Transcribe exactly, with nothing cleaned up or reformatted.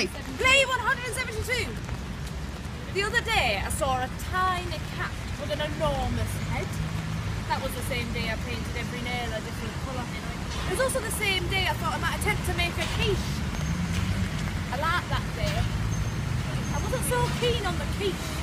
Play! Play one hundred seventy-two! The other day I saw a tiny cat with an enormous head. That was the same day I painted every nail a different colour. It was also the same day I thought I might attempt to make a quiche. I liked that day. I wasn't so keen on the quiche.